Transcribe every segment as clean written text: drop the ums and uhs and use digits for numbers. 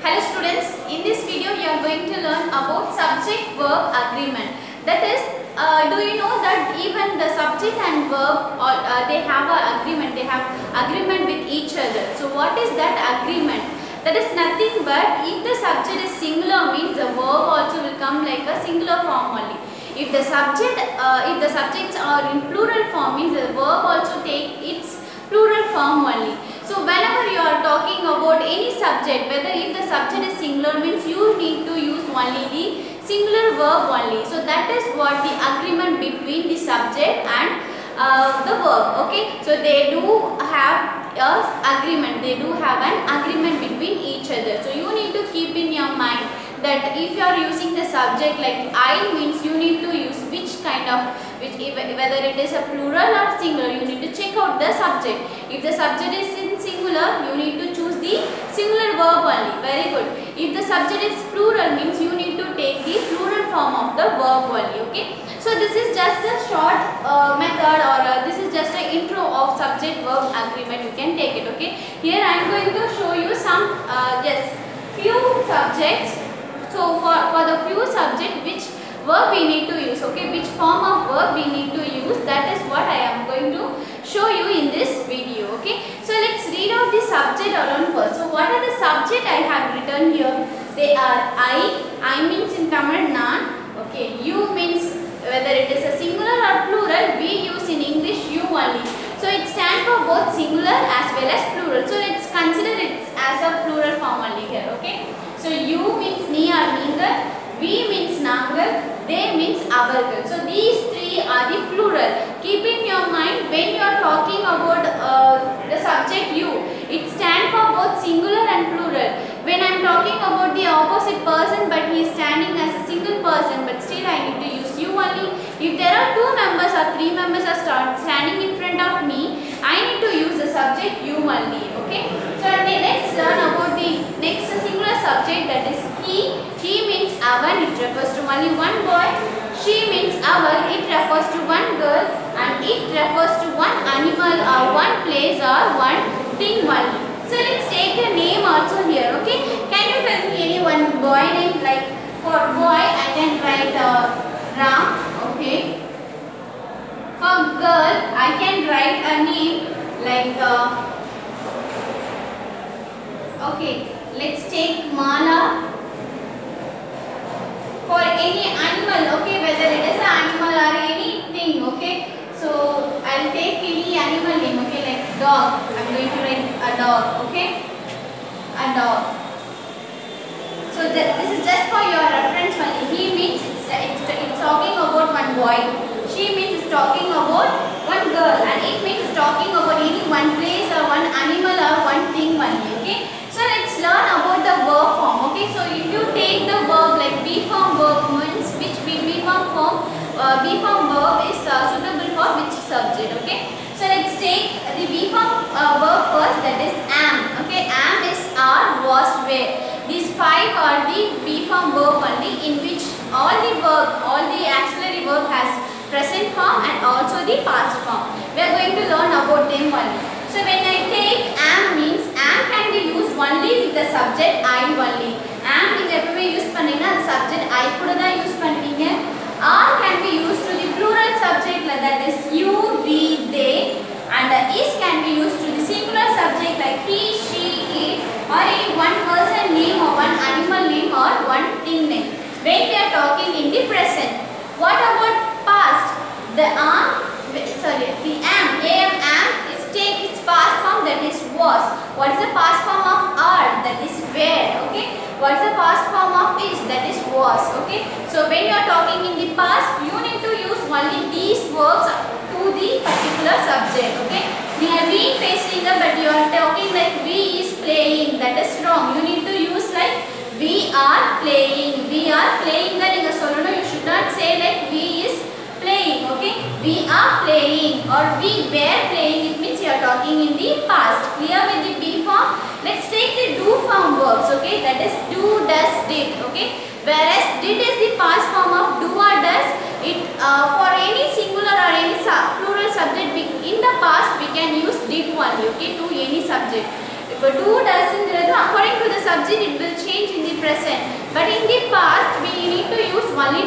Hello students, in this video you are going to learn about subject-verb agreement. That is, do you know that even the subject and verb they have an agreement, they have agreement with each other. So what is that agreement? That is nothing but if the subject is singular means the verb also will come like a singular form only. If the subjects are in plural form means the verb also take its plural form only. So whenever you are talking about any subject, whether if the subject is singular means you need to use only the singular verb only. So that is what the agreement between the subject and the verb. Okay. So they do have agreement. They do have an agreement between each other. So you need to keep in your mind that if you are using the subject like I means you need to use which kind of whether it is a plural or singular, you need to check out the subject. If the subject is in singular, you need to choose the singular verb only. Very good. If the subject is plural means you need to take the plural form of the verb only. Okay. So this is just a short method or this is just an intro of subject verb agreement. You can take it. Okay. Here I am going to show you some few subjects. So for the few subject which verb we need to use, okay, which form of verb we need to use, that is what I am going to show you in this video, okay. So let's read out the subject alone first. So what are the subject I have written here? They are I means in Tamil Nan, okay, you means whether it is a singular or plural, we use in English you only. So it stands for both singular as well as plural. So let's consider it as a plural form only here, okay. So you means நீ or நீங்கள், we means நாங்கள், they means அவர்கள். So these three are the plural. Keep in your mind when you are talking about the subject you, it stands for both singular and plural. When I am talking about the opposite person but he is standing as a single person but still I need to use you only. If there are two members or three members are standing in front of me, I need to use the subject you only. Okay. So let's learn about the next singular subject, that is he. He means our, it refers to only one boy. She means our, it refers to one girl, and it refers to one animal or one place or one thing only. So let's take a name also here. Okay. Can you tell me any one boy name? Like for boy I can write Ram. Okay. For girl I can write a name like okay, let's take Mala. For any animal, okay, whether it is an animal or anything, okay. So I'll take any animal name, okay, like dog. I'm going to write a dog, okay, a dog. So this is just for your reference only. He means it's talking about one boy. She means it's talking about one girl, and it means talking about any one place or one animal or one thing only, okay. So let's learn about the verb form, okay. So if you take the verb like be form verb means which be form verb is suitable for which subject, okay. So let's take the be form verb first, that is am, okay. Am is, are, was, were. These five are the be form verb only, in which all the auxiliary verb has present form and also the past form. We are going to learn about them only. So when I take am means am can be used only with the subject I only. Am நீங்க எப்பவே use பண்ணீங்கன்னா the subject I கூட தான் use பண்ணுவீங்க. Are can be used to the plural subject, that is you, we, they, and is can be used to the singular subject like he, she, it, or any one person name or one animal name or one thing name. When we are talking in the present. What about past? The am, take its past form, that is was. What is the past form of are? That is were. Okay. What is the past form of is? That is was. Okay. So when you are talking in the past, you need to use only these verbs to the particular subject. Okay. You are being facing but you are talking like we is playing. That is wrong. You need to use like we are playing. We are playing. You should not say like we is playing, okay. We are playing or we were playing, it means you are talking in the past. Clear with the be form? Let's take the do form verbs, okay. That is do, does, did, okay. Whereas did is the past form of do or does. It for any singular or any plural subject in the past we can use did only, okay, to any subject. If do doesn't, according to the subject it will change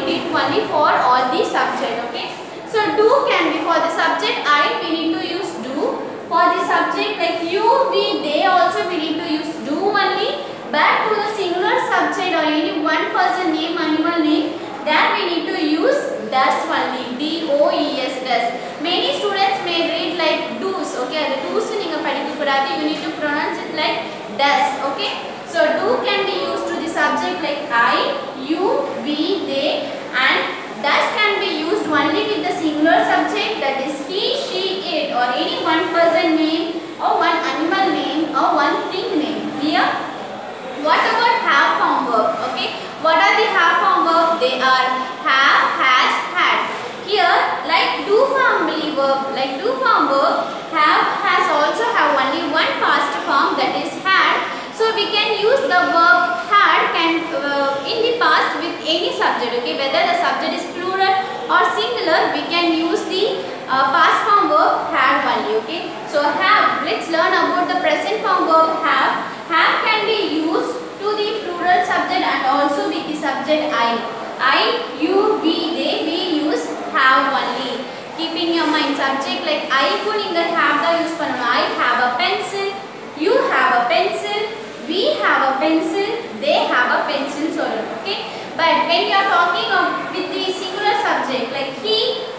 need it only for all the subject. Okay. So do can be for the subject I, we need to use do. For the subject like you, we, they also we need to use do only. But to the singular subject or any one person name, animal name, then we need to use does only. D-O-E-S, does. Many students may read like do's. Okay, the do's neenga padikka koodadhu, you need to pronounce it like does. Okay, so do can be used to the subject like I, you, we, they, and does can be used only with the singular subject, that is he, she, it, or any one person name or one animal name or one thing name. Here, what about have form verb? Okay, what are the have form verb? They are have, has, had. Here, like do family verb, like do form verb, have, has also have only one past form, that is had. So we can use the verb had can in the past with any subject. Okay, whether the subject is plural or singular, we can use the past form verb had only. Okay, so have, let's learn about the present form verb have. Have can be used to the plural subject and also with the subject I. I, you, we, they, we use have only. Keep in your mind subject like I ku neenga have da use pananum. I have a pencil, you have a pencil, we have a pencil, they have a pencil solum. Okay, but when you are talking of with the singular subject like he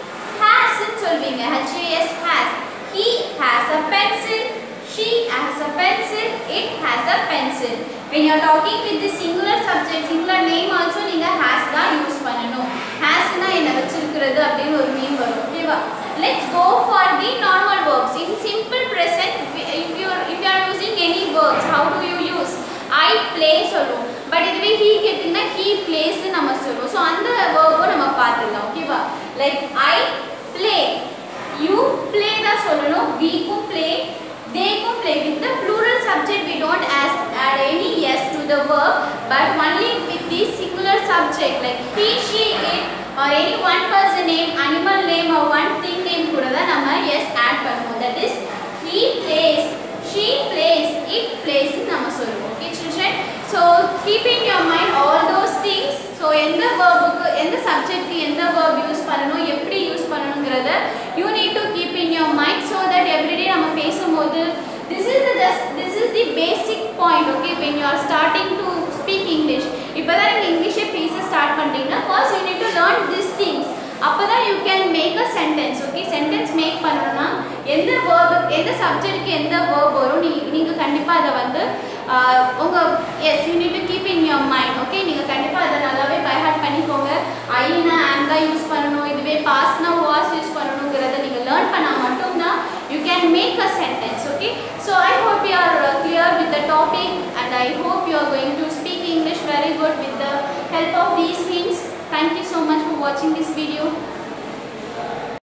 has it solvinga, H-A-S, has. He has a pencil, she has a pencil, it has a pencil. When you are talking with the singular subject, singular name also neenga has da use pananum. Has na enna vechirukkiradhu appdi oru name varum. Okay va. Let's go for the normal verbs. In simple present, if you are using any verbs, how do you use? I play solluvom. But இதுவே he கேட்டிங்கனா he plays னு நம்ம சொல்லுவோம். So அந்த verb நம்ம பார்த்துடலாம். Okay va. Like I play, you play da சொல்லணும், we க்கு play, they க்கு play. With the plural subject we don't add any s to the verb, but only with the singular subject like he, she, it, or any one person name, animal name or one thing name கூட தான் நம்ம s add பண்ணுவோம். That is he plays, she plays, it plays னு நம்ம சொல்லுவோம். Okay children, so keep in your mind all those things. So எந்த verb-க்கு எந்த subject-க்கு எந்த verb யூஸ் பண்ணனும், எப்படி யூஸ் பண்ணனும்ங்கறத you need to keep in your mind so that every day நம்ம பேசும்போது this is the basic point. Okay, when you are starting to speak English, இப்போதான் நீங்க இங்கிலீஷே பேச ஸ்டார்ட் பண்றீங்கன்னா first you need to learn these things. அப்பதான் you can make a sentence. Okay, sentence make பண்ணனும்னா எந்த verb எந்த subject-க்கு எந்த verb வரும் நீங்க கண்டிப்பா அத வந்து உங்க yes you need to keep in your mind. Okay, நீங்க கண்டிப்பா அத நல்லாவே by heart பண்ணிக்கோங்க. I னா am தான் யூஸ் பண்ணனும், இதுவே past னா was யூஸ் பண்ணனும்ங்கறத நீங்க learn பண்ணா மட்டும் தான் you can make a sentence. Okay, so I hope you are clear with the topic and I hope you are going to speak English very good with the help of these hints. Thank you so much for watching this video.